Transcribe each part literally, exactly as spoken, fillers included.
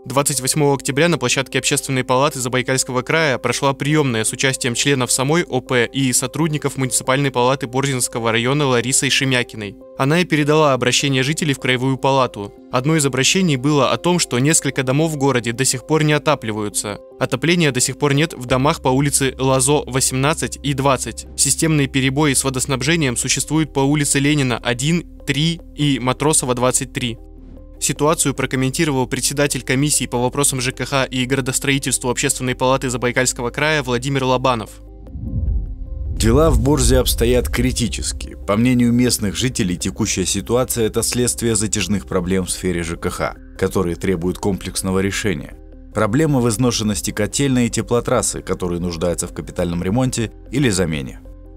двадцать восьмого октября на площадке Общественной палаты Забайкальского края прошла приемная с участием членов самой О П и сотрудников муниципальной палаты Борзинского района Ларисой Шемякиной. Она и передала обращение жителей в краевую палату. Одно из обращений было о том, что несколько домов в городе до сих пор не отапливаются. Отопления до сих пор нет в домах по улице Лазо восемнадцать и двадцать. Системные перебои с водоснабжением существуют по улице Ленина один, три и Матросова двадцать три. Ситуацию прокомментировал председатель комиссии по вопросам Ж К Х и градостроительству Общественной палаты Забайкальского края Владимир Лобанов. Дела в Борзе обстоят критически. По мнению местных жителей, текущая ситуация – это следствие затяжных проблем в сфере Ж К Х, которые требуют комплексного решения. Проблема в изношенности котельной и теплотрассы, которые нуждаются в капитальном ремонте или замене.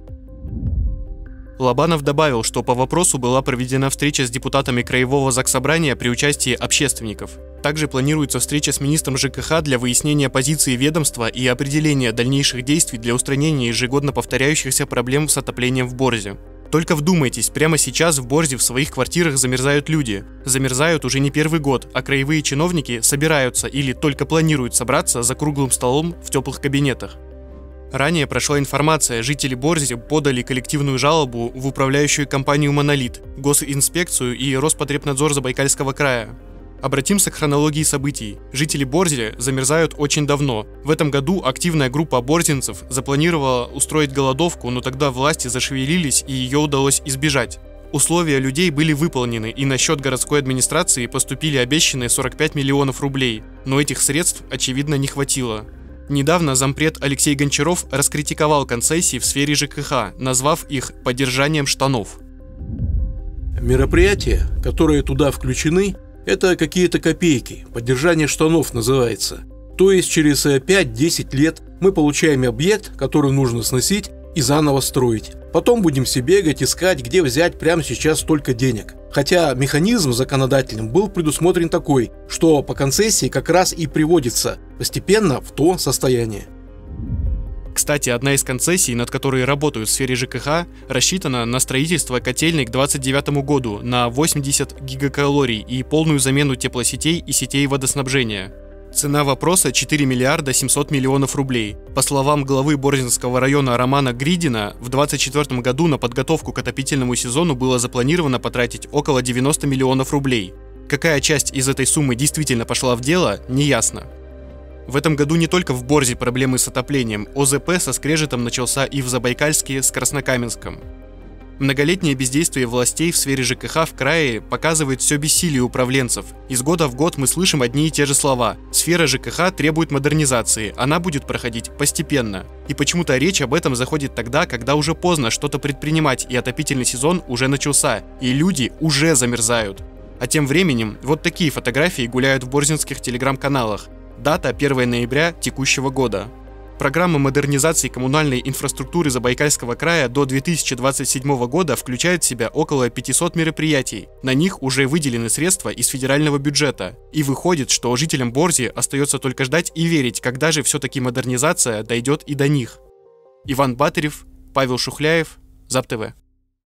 Лобанов добавил, что по вопросу была проведена встреча с депутатами Краевого Заксобрания при участии общественников. Также планируется встреча с министром Ж К Х для выяснения позиции ведомства и определения дальнейших действий для устранения ежегодно повторяющихся проблем с отоплением в Борзе. Только вдумайтесь, прямо сейчас в Борзе в своих квартирах замерзают люди. Замерзают уже не первый год, а краевые чиновники собираются или только планируют собраться за круглым столом в теплых кабинетах. Ранее прошла информация, жители Борзи подали коллективную жалобу в управляющую компанию «Монолит», Госинспекцию и Роспотребнадзор Забайкальского края. Обратимся к хронологии событий. Жители Борзи замерзают очень давно. В этом году активная группа борзинцев запланировала устроить голодовку, но тогда власти зашевелились и ее удалось избежать. Условия людей были выполнены, и на счет городской администрации поступили обещанные сорок пять миллионов рублей, но этих средств, очевидно, не хватило. Недавно зампред Алексей Гончаров раскритиковал концессии в сфере Ж К Х, назвав их «поддержанием штанов». Мероприятия, которые туда включены, это какие-то копейки, поддержание штанов называется. То есть через пять-десять лет мы получаем объект, который нужно сносить и заново строить. Потом будем все бегать, искать, где взять прямо сейчас столько денег. Хотя механизм законодательным был предусмотрен такой, что по концессии как раз и приводится постепенно в то состояние. Кстати, одна из концессий, над которой работают в сфере Ж К Х, рассчитана на строительство котельной к двадцать девятому году на восемьдесят гигакалорий и полную замену теплосетей и сетей водоснабжения. Цена вопроса четыре миллиарда семьсот миллионов рублей. По словам главы Борзинского района Романа Гридина, в двадцать четвёртом году на подготовку к отопительному сезону было запланировано потратить около девяноста миллионов рублей. Какая часть из этой суммы действительно пошла в дело, неясно. В этом году не только в Борзе проблемы с отоплением, О З П со скрежетом начался и в Забайкальске с Краснокаменском. Многолетнее бездействие властей в сфере Ж К Х в крае показывает все бессилие управленцев. Из года в год мы слышим одни и те же слова. Сфера Ж К Х требует модернизации, она будет проходить постепенно. И почему-то речь об этом заходит тогда, когда уже поздно что-то предпринимать, и отопительный сезон уже начался, и люди уже замерзают. А тем временем вот такие фотографии гуляют в борзинских телеграм-каналах. Дата первого ноября текущего года. Программа модернизации коммунальной инфраструктуры Забайкальского края до две тысячи двадцать седьмого года включает в себя около пятисот мероприятий. На них уже выделены средства из федерального бюджета. И выходит, что жителям Борзи остается только ждать и верить, когда же все-таки модернизация дойдет и до них. Иван Батырев, Павел Шухляев, ЗАП Т В.